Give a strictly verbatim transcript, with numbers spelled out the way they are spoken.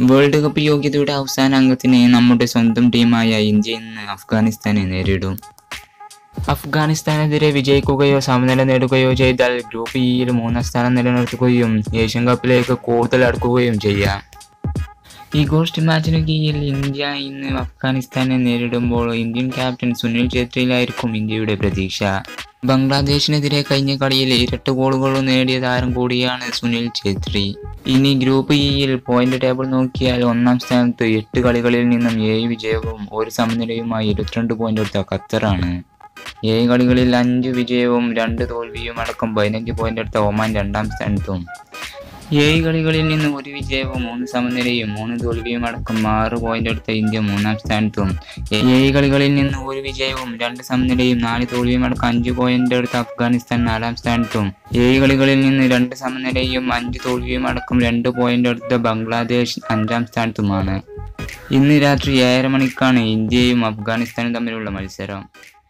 World cup യോഗ്യതയുടെ അവസാന അംഗത്തിന് നമ്മുടെ സ്വന്തം ടീമായ ഇന്ത്യ ഇന്ന് അഫ്ഗാനിസ്ഥാനെ നേരിടും. അഫ്ഗാനിസ്ഥാനെതിരെ വിജയിക്കുകയോ സമനില നേടുകയോ ചെയ്താൽ ഗ്രൂപ്പ് ഇയിൽ മൂന്നാം സ്ഥാനം നിലനിർത്തുകയും ഏഷ്യൻ കപ്പിലേക്ക് കൂടുതൽ അടുക്കുകയും ചെയ്യാം. ഈ ഗോസ്റ്റ് മാച്ചിനു കീഴിൽ ഇന്ത്യ ഇന്ന് അഫ്ഗാനിസ്ഥാനെ നേരിടുമ്പോൾ ഇന്ത്യൻ ക്യാപ്റ്റൻ സുനിൽ ഛേത്രിയിലായിരിക്കും ഇന്ത്യയുടെ പ്രതീക്ഷ. ബംഗ്ലാദേശിനെതിരെ കഴിഞ്ഞ കളിയിൽ ഇരട്ട ഗോളുകൾ നേടിയ താരം കൂടിയാണ് സുനിൽ ഛേത്രി. ഇനി ഗ്രൂപ്പ് ഇയിൽ പോയിന്റ് ടേബിൾ നോക്കിയാൽ ഒന്നാം സ്ഥാനത്ത് എട്ട് കളികളിൽ നിന്നും ഏഴ് വിജയവും ഒരു സമനിലയുമായി ഇരുപത്തിരണ്ട് പോയിന്റ് എടുത്ത ഖത്തറാണ്. ഏഴ് കളികളിൽ അഞ്ച് വിജയവും രണ്ട് തോൽവിയും അടക്കം പതിനഞ്ച് പോയിന്റ് എടുത്ത ഒമാൻ രണ്ടാം സ്ഥാനത്തും. ഏഴ് കളികളിൽ നിന്ന് ഒരു വിജയവും മൂന്ന് സമനിലയും മൂന്ന് തോൽവിയും അടക്കം ആറ് പോയിന്റ് എടുത്ത ഇന്ത്യ മൂന്നാം സ്ഥാനത്തും. ഏഴ് കളികളിൽ നിന്ന് ഒരു വിജയവും രണ്ട് സമനിലയും നാല് തോൽവിയും അടക്കം അഞ്ച് പോയിന്റ് എടുത്ത അഫ്ഗാനിസ്ഥാൻ നാലാം സ്ഥാനത്തും. ഏഴ് കളികളിൽ നിന്ന് രണ്ട് സമനിലയും അഞ്ച് തോൽവിയും അടക്കം രണ്ട് പോയിന്റ് എടുത്ത ബംഗ്ലാദേശ് അഞ്ചാം സ്ഥാനത്തുമാണ്. ഇന്ന് രാത്രി ഏഴര മണിക്കാണ് ഇന്ത്യയും അഫ്ഗാനിസ്ഥാനും തമ്മിലുള്ള മത്സരം.